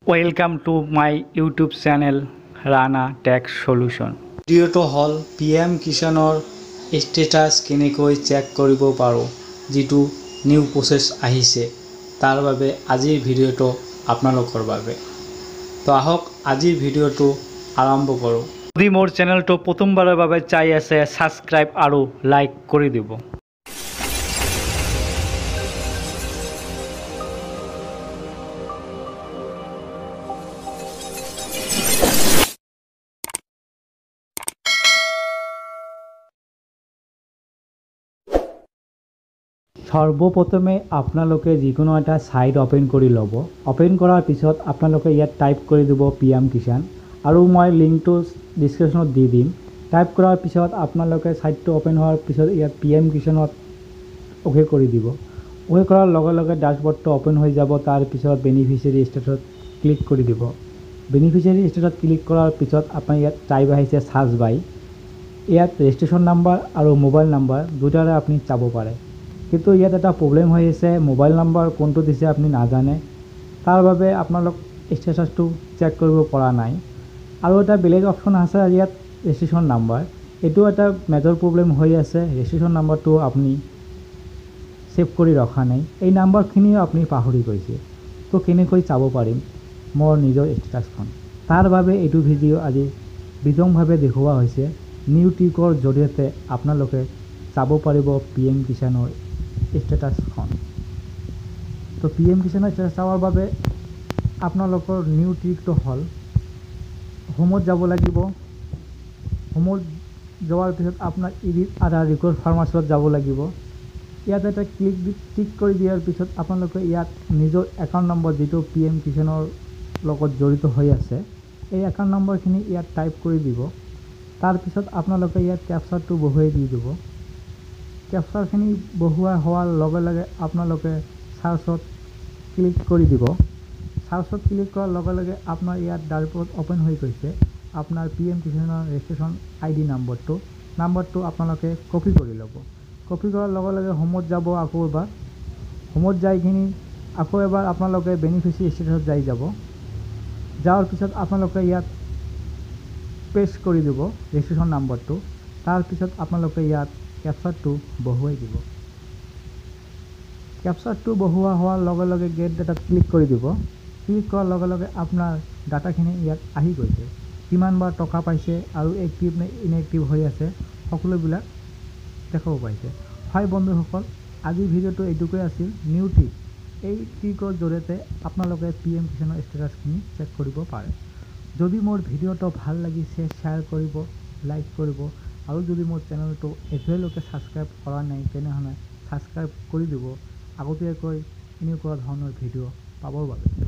Welcome to my YouTube channel Rana Tax Solution. ভিডিওটো হল PM কিষানৰ ষ্টেটাস কেনেকৈ check কৰিব পাৰো যেটো নিউ প্ৰসেস আহিছে তাৰ বাবে আজিৰ ভিডিওটো আপোনালোকৰ বাবে তো আহক আজিৰ ভিডিওটো আৰম্ভ কৰো যদি মোৰ চেনেলটো প্ৰথমবাৰৰ বাবে চাই আছে সাবস্ক্ৰাইব আৰু লাইক কৰি দিব সর্বপ্রথমে আপোনালোকে যিকোনো এটা সাইট ওপেন কৰি ল'ব ওপেন কৰাৰ পিছত আপোনালোকে ইয়াত টাইপ কৰি দিব PM কিষান আৰু মই লিংকটো ডেসক্ৰিপচনত দি দিম টাইপ কৰাৰ পিছত আপোনালোকে সাইটটো ওপেন হোৱাৰ পিছত ইয়াত PM কিষানত ওকে কৰি দিব ওকে কৰাৰ লগে লগে ড্যাশবোৰ্ডটো ওপেন হৈ যাব তাৰ পিছত বেনিফিচিয়াৰী ষ্টেটাছত ক্লিক কৰি দিব বেনিফিচিয়াৰী ষ্টেটাছত ক্লিক কৰাৰ পিছত আপুনি ইয়াত টাইপ আহিছে সাৰ্চ বাই ইয়াত ৰেজিষ্ট্ৰেচন নাম্বাৰ আৰু মোবাইল নাম্বাৰ দুটাৰে আপুনি চাব পাৰে কিন্তু ইয়াত এটা প্ৰবলেম হৈ আছে মোবাইল নাম্বাৰ কোনটো দিছে আপুনি নাজানে তাৰ বাবে আপোনালোক ষ্টেটাসটো চেক কৰিব পৰা নাই আৰু এটা বেলেগ অপচন আছে ইয়াত ৰেজিষ্ট্ৰেচন নাম্বাৰ এটো এটা মেজৰ প্ৰবলেম হৈ আছে ৰেজিষ্ট্ৰেচন নাম্বাৰটো আপুনি সেভ কৰি ৰখা নাই এই নাম্বাৰখিনি আপুনি পাহৰি গৈছে তো কেনেকৈ চাব পাৰিম মোৰ নিজৰ ষ্টেটাসখন তাৰ বাবে এটো ভিডিও আজি বিতংভাৱে দেখুওৱা হৈছে নিউ ট্ৰিকৰ জৰিয়তে আপোনালোকে চাব পাৰিব PM কিষানৰ ষ্টেটাসখন তো PM কিষানৰ ষ্টেটাস চাৱাৰ বাবে আপোনালোকৰ নিউ ট্ৰিকটো হল হোমত যাব লাগিব হোমত যোৱাৰ পিছত আপোনাৰ এডিট আধাৰ ৰেকৰ্ড ফাৰ্মাচীত যাব লাগিব ইয়াত এটা ক্লিক কৰি দিয়াৰ পিছত আপোনালোকে ইয়াত নিজৰ একাউণ্ট নম্বৰ যেটো PM কিষানৰ লগত জড়িত হৈ আছে এই একাউণ্ট নম্বৰখিনি ইয়াত টাইপ কৰি দিব তাৰ পিছত আপোনালোকে ইয়াত ক্যাপচাটো বহুৱাই দি দিব ক্যাপচাখিনি বহুৱা হোৱাৰ লগে লগে আপোনালোকে সাৰ্চত ক্লিক কৰি দিব সাৰ্চত ক্লিক কৰাৰ লগে লগে আপোনাৰ ইয়াত ড্যাশবোৰ্ড ওপেন হৈ গৈছে আপোনাৰ PM কিষানৰ ৰেজিষ্ট্ৰেচন আইডি নাম্বাৰটো আপোনালোকে কপি কৰি ল'ব কপি কৰাৰ লগে লগে হোমত যাব আকৌ এবাৰ হোমত যাইখিনি আকৌ এবাৰ আপোনালোকে বেনিফিচিয়াৰী ষ্টেটাসত যাব যাওয়ার পিছত আপোনালোকে ইয়াত পেস্ট কৰি দিব ৰেজিষ্ট্ৰেচন নাম্বাৰটো তাৰ পিছত আপোনালোকে ইয়াত ক্যাপচাটো বহুৱাই দিব ক্যাপচাটো বহুৱা হোৱাৰ লগে লগে গেট ডাটা ক্লিক কৰি দিব ক্লিক কৰাৰ লগে লগে আপোনাৰ ডাটাখিনি ইয়াত আহি গৈছে কিমানবাৰ টকা পাইছে আৰু এক্টিভ নে ইনএক্টিভ হৈ আছে সকলোবিলাক দেখাব পাইছে হয় বন্ধুসকল আজিৰ ভিডিওটো এইটোকৈ আছিল নিউ ট্ৰিক এই ট্ৰিকৰ জৰিয়তে আপোনালোকে PM কিষানৰ ষ্টেটাসখিনি চেক কৰিব পাৰে যদি মোৰ ভিডিওটো ভাল লাগিছে শেয়াৰ কৰিব লাইক কৰিব আৰু যদি মোৰ চেনেলটো এতিয়ালৈকে সাবস্ক্ৰাইব কৰা নাই তেনেহলে সাবস্ক্ৰাইব কৰি দিব আগতীয়াকৈ এনেকুৱা ধৰণৰ ভিডিও পাবৰ বাবে